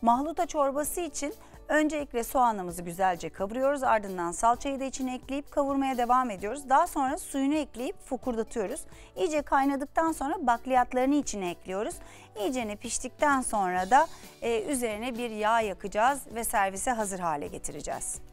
Mahluta çorbası için öncelikle soğanımızı güzelce kavuruyoruz. Ardından salçayı da içine ekleyip kavurmaya devam ediyoruz. Daha sonra suyunu ekleyip fokurdatıyoruz. İyice kaynadıktan sonra bakliyatlarını içine ekliyoruz. İyicene piştikten sonra da üzerine bir yağ yakacağız ve servise hazır hale getireceğiz.